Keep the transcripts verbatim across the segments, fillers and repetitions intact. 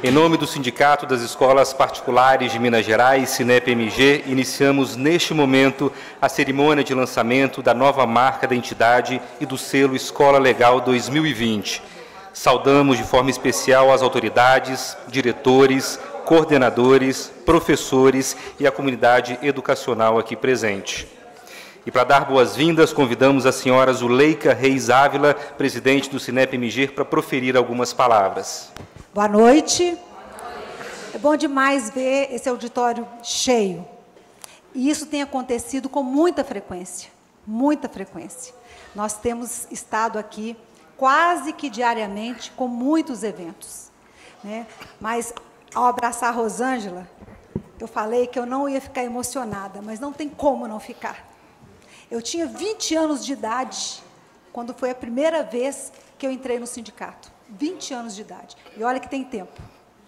Em nome do Sindicato das Escolas Particulares de Minas Gerais, Sinep-M G, iniciamos neste momento a cerimônia de lançamento da nova marca da entidade e do selo Escola Legal dois mil e vinte. Saudamos de forma especial as autoridades, diretores, coordenadores, professores e a comunidade educacional aqui presente. E para dar boas-vindas, convidamos a senhora Zuleika Reis Ávila, presidente do Sinep-M G, para proferir algumas palavras. Boa noite. É bom demais ver esse auditório cheio. E isso tem acontecido com muita frequência, muita frequência. Nós temos estado aqui quase que diariamente com muitos eventos, né? Mas, ao abraçar a Rosângela, eu falei que eu não ia ficar emocionada, mas não tem como não ficar. Eu tinha vinte anos de idade quando foi a primeira vez que eu entrei no sindicato. vinte anos de idade. E olha que tem tempo.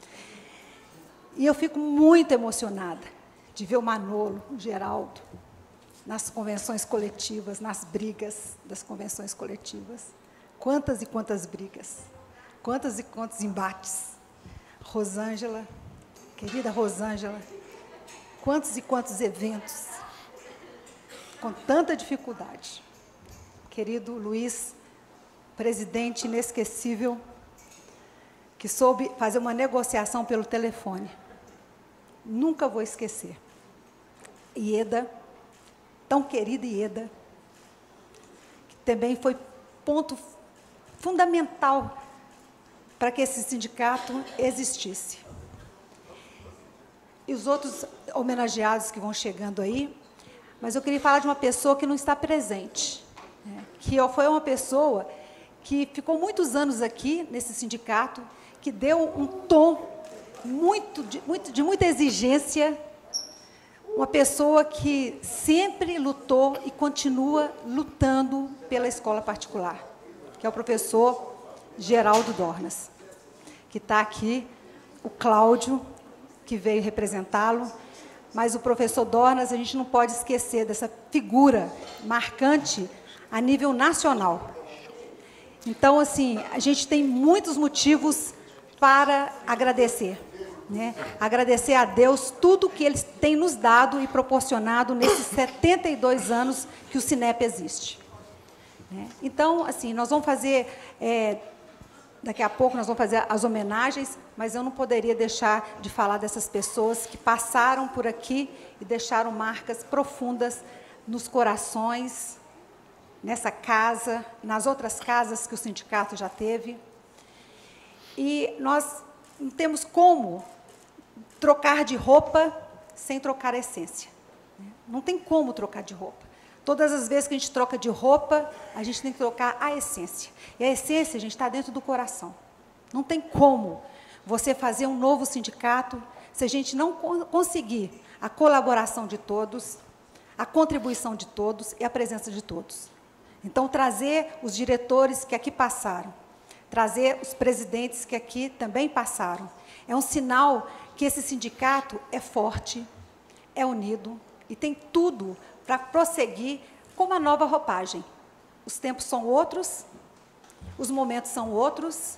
E eu fico muito emocionada de ver o Manolo, o Geraldo, nas convenções coletivas, nas brigas das convenções coletivas. Quantas e quantas brigas, quantas e quantos embates. Rosângela, querida Rosângela, quantos e quantos eventos, com tanta dificuldade. Querido Luiz, presidente inesquecível, que soube fazer uma negociação pelo telefone. Nunca vou esquecer. Ieda, tão querida Ieda, que também foi ponto fundamental para que esse sindicato existisse. E os outros homenageados que vão chegando aí, mas eu queria falar de uma pessoa que não está presente, né? Que foi uma pessoa que ficou muitos anos aqui, nesse sindicato, que deu um tom muito de, muito, de muita exigência, uma pessoa que sempre lutou e continua lutando pela escola particular, que é o professor Geraldo Dornas, que está aqui, o Cláudio, que veio representá-lo, mas o professor Dornas, a gente não pode esquecer dessa figura marcante a nível nacional. Então, assim, a gente tem muitos motivos para agradecer, né? Agradecer a Deus tudo que Ele tem nos dado e proporcionado nesses setenta e dois anos que o Sinep existe, né? Então, assim, nós vamos fazer, é, daqui a pouco nós vamos fazer as homenagens, mas eu não poderia deixar de falar dessas pessoas que passaram por aqui e deixaram marcas profundas nos corações, nessa casa, nas outras casas que o sindicato já teve. E nós não temos como trocar de roupa sem trocar a essência, né? Não tem como trocar de roupa. Todas as vezes que a gente troca de roupa, a gente tem que trocar a essência. E a essência, gente, está dentro do coração. Não tem como você fazer um novo sindicato se a gente não conseguir a colaboração de todos, a contribuição de todos e a presença de todos. Então, trazer os diretores que aqui passaram, trazer os presidentes que aqui também passaram, é um sinal que esse sindicato é forte, é unido e tem tudo para prosseguir com uma nova roupagem. Os tempos são outros, os momentos são outros.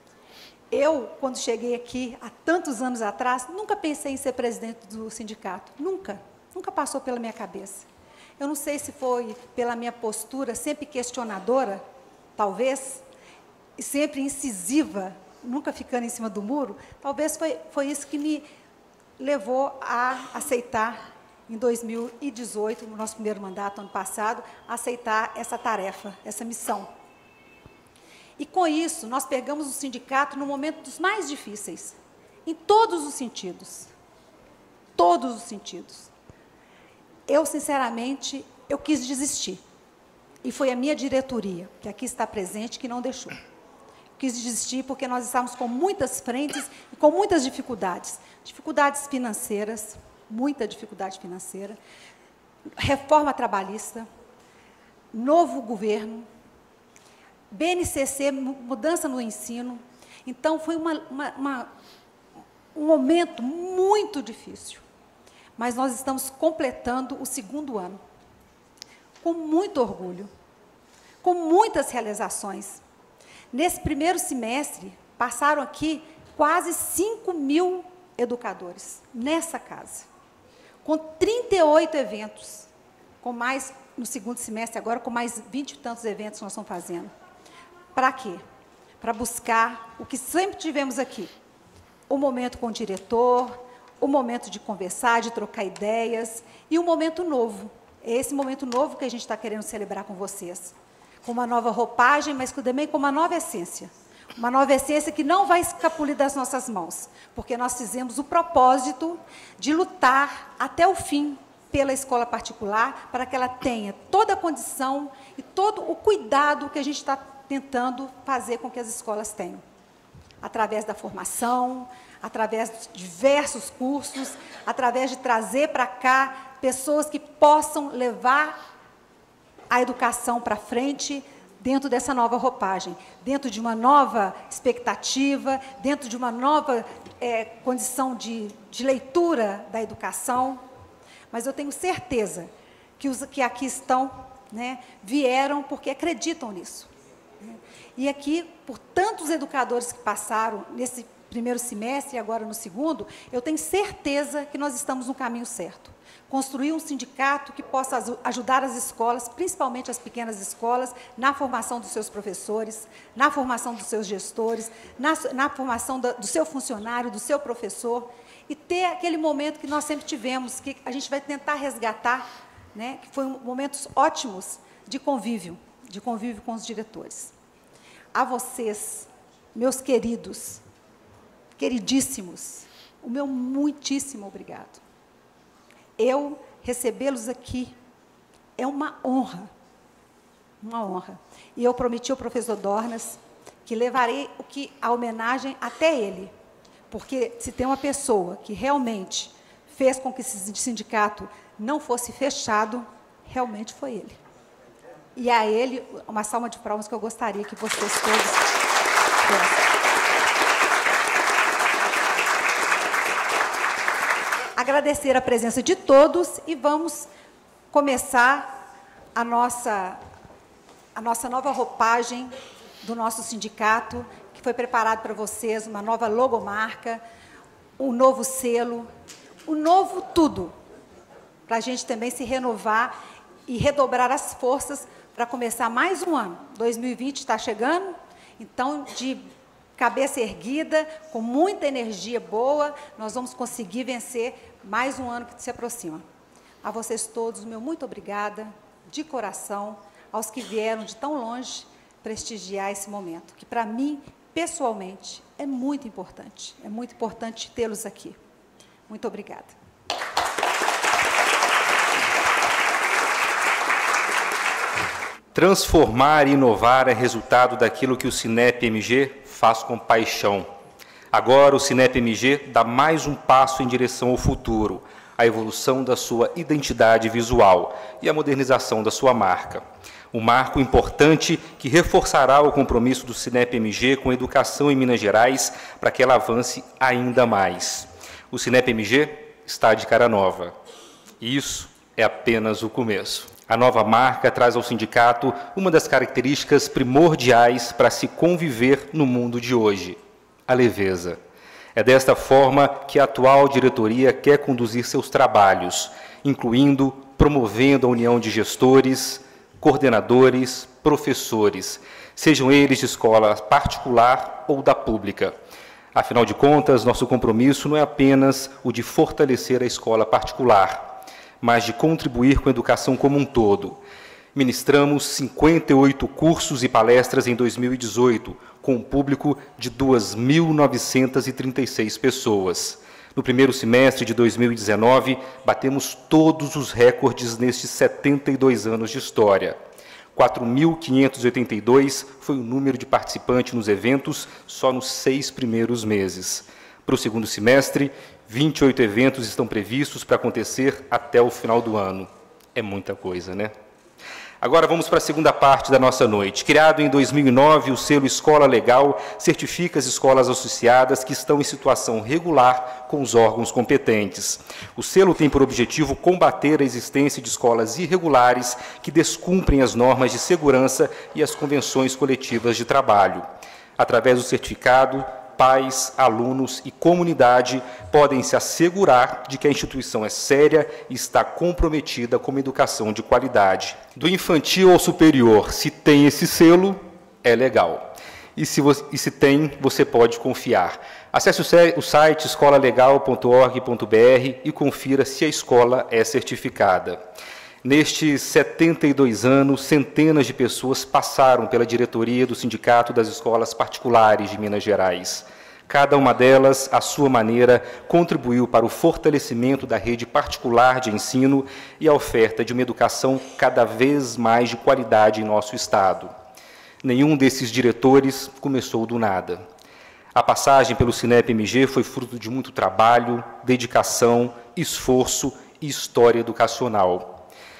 Eu, quando cheguei aqui, há tantos anos atrás, nunca pensei em ser presidente do sindicato, nunca, nunca passou pela minha cabeça. Eu não sei se foi pela minha postura sempre questionadora, talvez, e sempre incisiva, nunca ficando em cima do muro, talvez foi, foi isso que me levou a aceitar, em dois mil e dezoito, no nosso primeiro mandato, ano passado, a aceitar essa tarefa, essa missão. E, com isso, nós pegamos o sindicato no momento dos mais difíceis, em todos os sentidos, todos os sentidos. Eu, sinceramente, eu quis desistir. E foi a minha diretoria, que aqui está presente, que não deixou. Quis desistir porque nós estávamos com muitas frentes e com muitas dificuldades. Dificuldades financeiras, muita dificuldade financeira, reforma trabalhista, novo governo, B N C C, mudança no ensino. Então, foi uma, uma, uma, um momento muito difícil. Mas nós estamos completando o segundo ano, com muito orgulho, com muitas realizações. Nesse primeiro semestre, passaram aqui quase cinco mil educadores nessa casa, com trinta e oito eventos, com mais, no segundo semestre agora, com mais vinte e tantos eventos que nós estamos fazendo. Para quê? Para buscar o que sempre tivemos aqui, o momento com o diretor, o momento de conversar, de trocar ideias, e um momento novo. É esse momento novo que a gente está querendo celebrar com vocês, com uma nova roupagem, mas também com uma nova essência. Uma nova essência que não vai escapulir das nossas mãos, porque nós fizemos o propósito de lutar até o fim pela escola particular, para que ela tenha toda a condição e todo o cuidado que a gente está tentando fazer com que as escolas tenham. Através da formação, através de diversos cursos, através de trazer para cá pessoas que possam levar a educação para frente, dentro dessa nova roupagem, dentro de uma nova expectativa, dentro de uma nova é, condição de, de leitura da educação. Mas eu tenho certeza que os que aqui estão, né, vieram porque acreditam nisso. E aqui, por tantos educadores que passaram nesse primeiro semestre e agora no segundo, eu tenho certeza que nós estamos no caminho certo. Construir um sindicato que possa ajudar as escolas, principalmente as pequenas escolas, na formação dos seus professores, na formação dos seus gestores, na, na formação do, do seu funcionário, do seu professor, e ter aquele momento que nós sempre tivemos, que a gente vai tentar resgatar, né, que foram momentos ótimos de convívio, de convívio com os diretores. A vocês, meus queridos, queridíssimos, o meu muitíssimo obrigado. Eu recebê-los aqui é uma honra, uma honra. E eu prometi ao professor Dornas que levarei o que, a homenagem até ele, porque se tem uma pessoa que realmente fez com que esse sindicato não fosse fechado, realmente foi ele. E a ele, uma salva de palmas que eu gostaria que vocês todos dessem. Agradecer a presença de todos e vamos começar a nossa, a nossa nova roupagem do nosso sindicato, que foi preparado para vocês, uma nova logomarca, um novo selo, um novo tudo, para a gente também se renovar e redobrar as forças para começar mais um ano. dois mil e vinte está chegando, então, de cabeça erguida, com muita energia boa, nós vamos conseguir vencer mais um ano que se aproxima. A vocês todos, meu muito obrigada, de coração, aos que vieram de tão longe prestigiar esse momento, que para mim, pessoalmente, é muito importante. É muito importante tê-los aqui. Muito obrigada. Transformar e inovar é resultado daquilo que o Sinep-M G faz com paixão. Agora, o Sinep-M G dá mais um passo em direção ao futuro, a evolução da sua identidade visual e a modernização da sua marca. Um marco importante que reforçará o compromisso do Sinep-M G com a educação em Minas Gerais para que ela avance ainda mais. O Sinep-M G está de cara nova. E isso é apenas o começo. A nova marca traz ao sindicato uma das características primordiais para se conviver no mundo de hoje: a leveza. É desta forma que a atual diretoria quer conduzir seus trabalhos, incluindo, promovendo a união de gestores, coordenadores, professores, sejam eles de escola particular ou da pública. Afinal de contas, nosso compromisso não é apenas o de fortalecer a escola particular, mas de contribuir com a educação como um todo. Ministramos cinquenta e oito cursos e palestras em dois mil e dezoito, com um público de duas mil novecentas e trinta e seis pessoas. No primeiro semestre de dois mil e dezenove, batemos todos os recordes nestes setenta e dois anos de história. quatro mil quinhentos e oitenta e dois foi o número de participantes nos eventos só nos seis primeiros meses. Para o segundo semestre, vinte e oito eventos estão previstos para acontecer até o final do ano. É muita coisa, né? Agora vamos para a segunda parte da nossa noite. Criado em dois mil e nove, o selo Escola Legal certifica as escolas associadas que estão em situação regular com os órgãos competentes. O selo tem por objetivo combater a existência de escolas irregulares que descumprem as normas de segurança e as convenções coletivas de trabalho. Através do certificado, pais, alunos e comunidade podem se assegurar de que a instituição é séria e está comprometida com uma educação de qualidade. Do infantil ao superior, se tem esse selo, é legal. E se, você, e se tem, você pode confiar. Acesse o site escola legal ponto org ponto br e confira se a escola é certificada. Nestes setenta e dois anos, centenas de pessoas passaram pela diretoria do Sindicato das Escolas Particulares de Minas Gerais. Cada uma delas, à sua maneira, contribuiu para o fortalecimento da rede particular de ensino e a oferta de uma educação cada vez mais de qualidade em nosso Estado. Nenhum desses diretores começou do nada. A passagem pelo Sinep M G foi fruto de muito trabalho, dedicação, esforço e história educacional.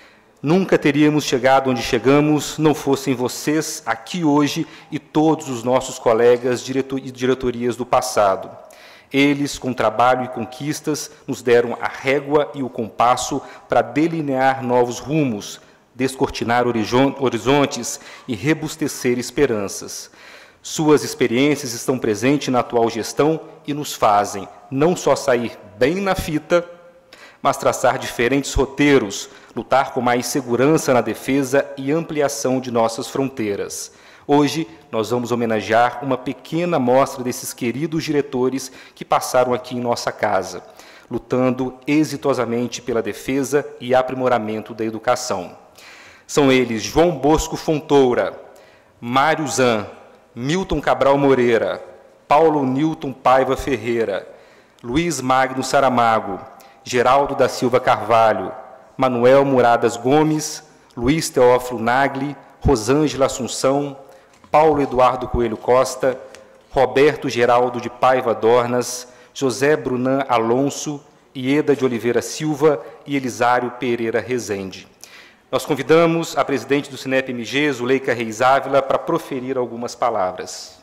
Nunca teríamos chegado onde chegamos, não fossem vocês aqui hoje e todos os nossos colegas e diretorias do passado. Eles, com trabalho e conquistas, nos deram a régua e o compasso para delinear novos rumos, descortinar horizontes e rebustecer esperanças. Suas experiências estão presentes na atual gestão e nos fazem não só sair bem na fita, mas traçar diferentes roteiros, lutar com mais segurança na defesa e ampliação de nossas fronteiras. Hoje, nós vamos homenagear uma pequena amostra desses queridos diretores que passaram aqui em nossa casa, lutando exitosamente pela defesa e aprimoramento da educação. São eles João Bosco Fontoura, Mário Zan, Milton Cabral Moreira, Paulo Newton Paiva Ferreira, Luiz Magno Saramago, Geraldo da Silva Carvalho, Manuel Muradas Gomes, Luiz Teófilo Nagli, Rosângela Assunção, Paulo Eduardo Coelho Costa, Roberto Geraldo de Paiva Dornas, José Brunan Alonso, Ieda de Oliveira Silva e Elisário Pereira Rezende. Nós convidamos a presidente do Sinep M G, Zuleika Reis Ávila, para proferir algumas palavras.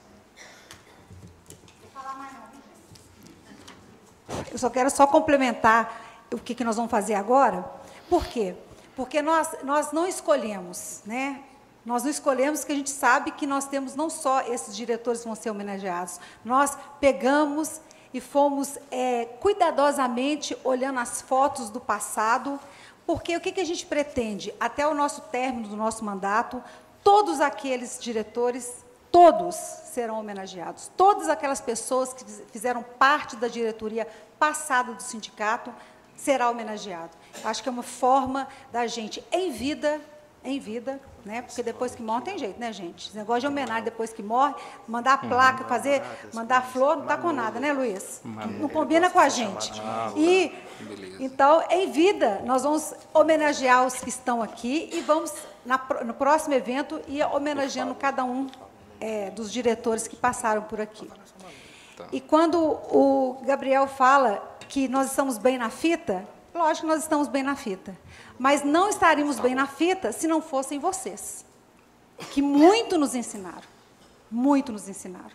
Eu só quero só complementar o que, que nós vamos fazer agora. Por quê? Porque nós, nós não escolhemos, né? Nós não escolhemos, porque a gente sabe que nós temos não só esses diretores que vão ser homenageados, nós pegamos e fomos é, cuidadosamente olhando as fotos do passado, porque o que, que a gente pretende? Até o nosso término do nosso mandato, todos aqueles diretores, todos serão homenageados. Todas aquelas pessoas que fizeram parte da diretoria passada do sindicato será homenageado. Acho que é uma forma da gente, em vida, em vida, né? Porque depois que morre, não tem jeito, né, gente? Esse negócio de homenagem depois que morre, mandar placa, fazer, mandar flor, não está com nada, né, Luiz? Não combina com a gente. E, então, em vida, nós vamos homenagear os que estão aqui e vamos, na, no próximo evento, ir homenageando cada um é, dos diretores que passaram por aqui. E quando o Gabriel fala que nós estamos bem na fita, lógico que nós estamos bem na fita, mas não estaríamos bem na fita se não fossem vocês, que muito nos ensinaram, muito nos ensinaram.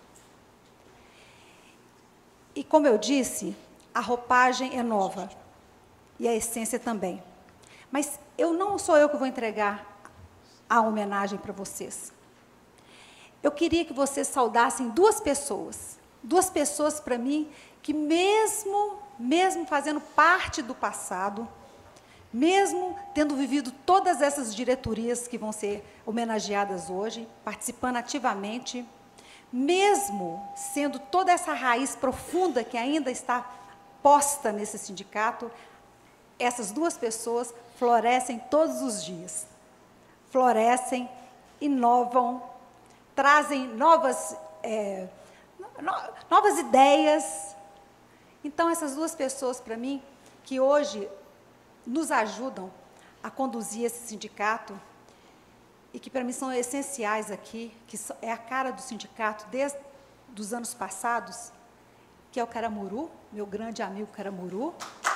E, como eu disse, a roupagem é nova, e a essência também. Mas eu não sou eu que vou entregar a homenagem para vocês. Eu queria que vocês saudassem duas pessoas, duas pessoas para mim, que mesmo, mesmo fazendo parte do passado, mesmo tendo vivido todas essas diretorias que vão ser homenageadas hoje, participando ativamente, mesmo sendo toda essa raiz profunda que ainda está posta nesse sindicato, essas duas pessoas florescem todos os dias. Florescem, inovam, trazem novas, é, no, novas ideias. Então, essas duas pessoas, para mim, que hoje nos ajudam a conduzir esse sindicato e que, para mim, são essenciais aqui, que é a cara do sindicato desde os anos passados, que é o Caramuru, meu grande amigo Caramuru.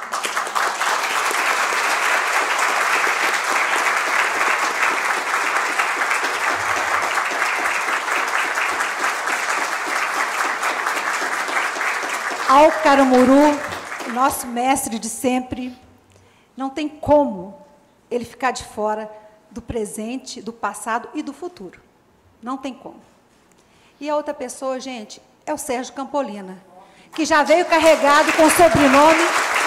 Ao Caramuru, nosso mestre de sempre, não tem como ele ficar de fora do presente, do passado e do futuro. Não tem como. E a outra pessoa, gente, é o Sérgio Campolina, que já veio carregado com o sobrenome.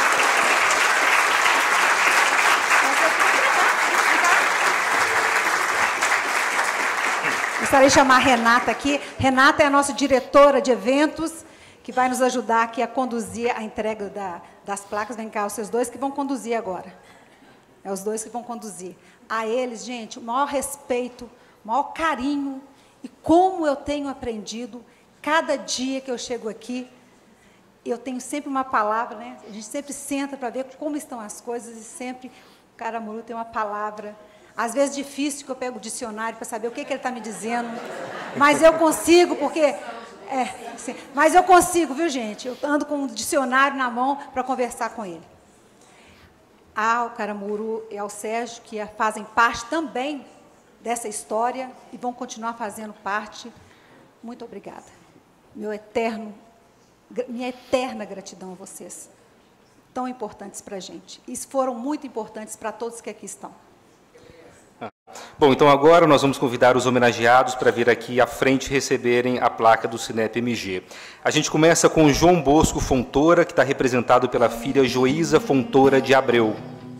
Gostaria de chamar a Renata aqui. Renata é a nossa diretora de eventos, que vai nos ajudar aqui a conduzir a entrega da, das placas. Vem cá, vocês dois que vão conduzir agora. É os dois que vão conduzir. A eles, gente, o maior respeito, o maior carinho, e como eu tenho aprendido, cada dia que eu chego aqui, eu tenho sempre uma palavra, né? A gente sempre senta para ver como estão as coisas, e sempre o Caramuru tem uma palavra. Às vezes difícil, que eu pego o dicionário para saber o que, que ele está me dizendo, mas eu consigo, porque... É, sim, mas eu consigo, viu, gente? Eu ando com um dicionário na mão para conversar com ele. Ao Caramuru e ao Sérgio, que fazem parte também dessa história e vão continuar fazendo parte, muito obrigada. Meu eterno, minha eterna gratidão a vocês, tão importantes para a gente. E foram muito importantes para todos que aqui estão. Bom, então agora nós vamos convidar os homenageados para vir aqui à frente receberem a placa do Cinep M G. A gente começa com o João Bosco Fontoura, que está representado pela filha Joísa Fontoura de Abreu.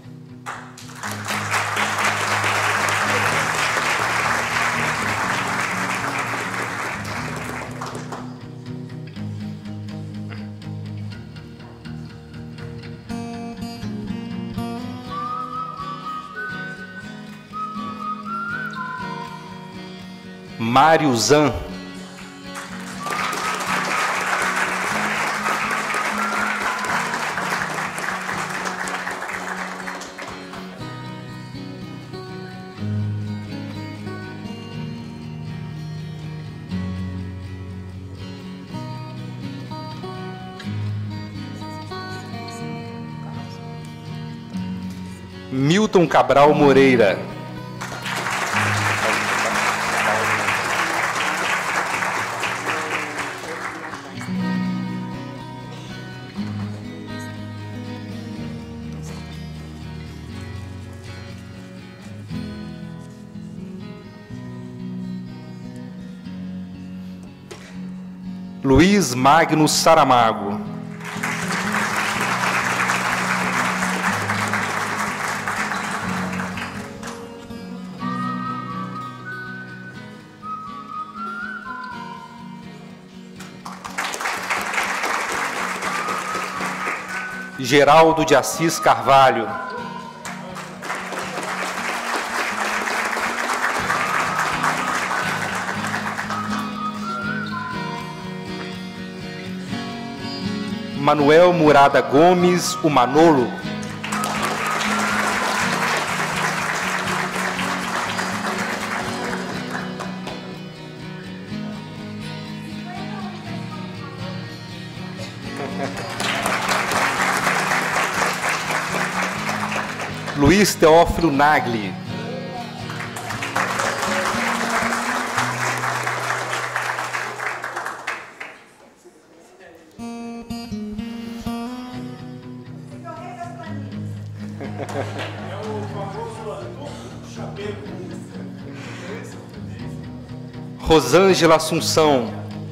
Mário Zan. Milton Cabral Moreira. Luiz Magno Saramago. Geraldo de Assis Carvalho. Manuel Murada Gomes, o Manolo. Luiz Teófilo Nagli. Rosângela Assunção.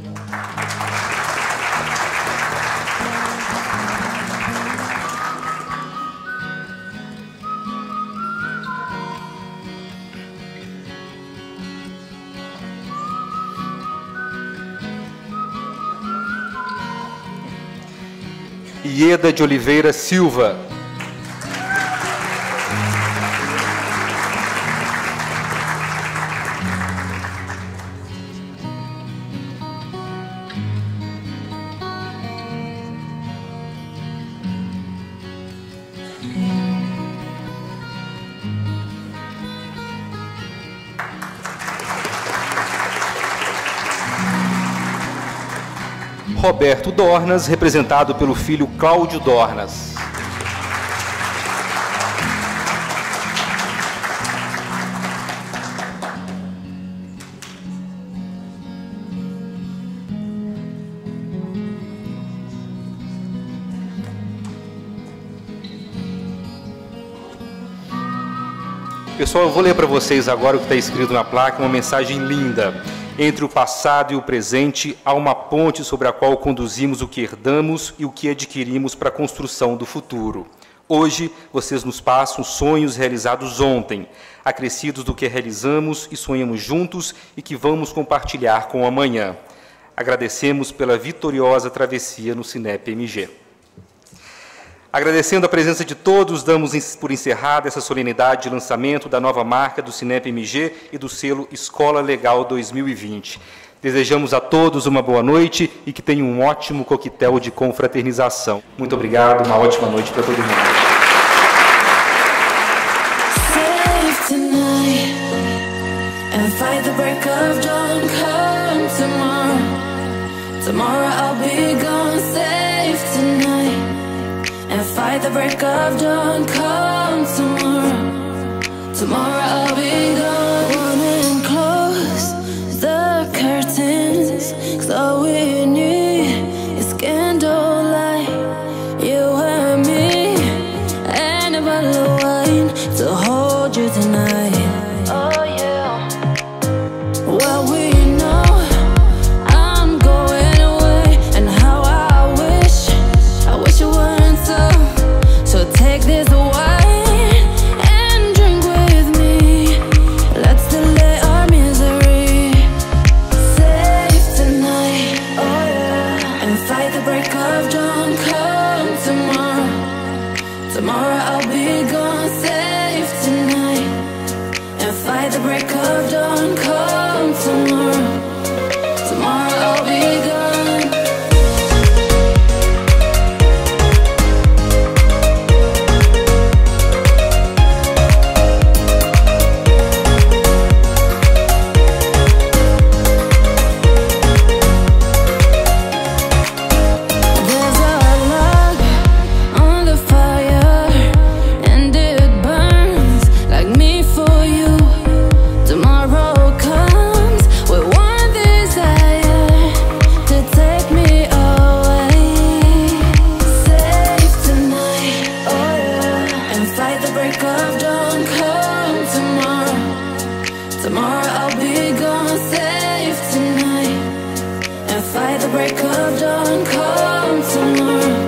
Ieda de Oliveira Silva. Roberto Dornas, representado pelo filho Cláudio Dornas. Pessoal, eu vou ler para vocês agora o que está escrito na placa, uma mensagem linda. Entre o passado e o presente, há uma ponte sobre a qual conduzimos o que herdamos e o que adquirimos para a construção do futuro. Hoje, vocês nos passam sonhos realizados ontem, acrescidos do que realizamos e sonhamos juntos e que vamos compartilhar com o amanhã. Agradecemos pela vitoriosa travessia no Cinep M G. Agradecendo a presença de todos, damos por encerrada essa solenidade de lançamento da nova marca do Cinep M G e do selo Escola Legal dois mil e vinte. Desejamos a todos uma boa noite e que tenham um ótimo coquetel de confraternização. Muito obrigado, uma ótima noite para todo mundo. Tomorrow I'll be gone, safe tonight. And fight the break of dawn, come tomorrow. Tomorrow I'll be gone. Wanna close the curtains, 'cause all we need is candlelight. You and me, and a bottle of wine to hold you tonight. Oh yeah. Well, we know I'm going away, and how I wish, I wish it weren't so. So take this wine and drink with me. Let's delay our misery. Safe tonight, oh yeah. And fight the break of dawn, come tomorrow. Tomorrow I'll be gone, safe tonight. And fight the break of dawn, come tomorrow. Tomorrow I'll be gone. There's a log on the fire, and it burns like me for you. Tomorrow comes with one desire, to take me away. Safe tonight, oh yeah. And fight the break of dawn, come tomorrow. Tomorrow I'll be gone, safe tonight. And fight the break of dawn, come tomorrow.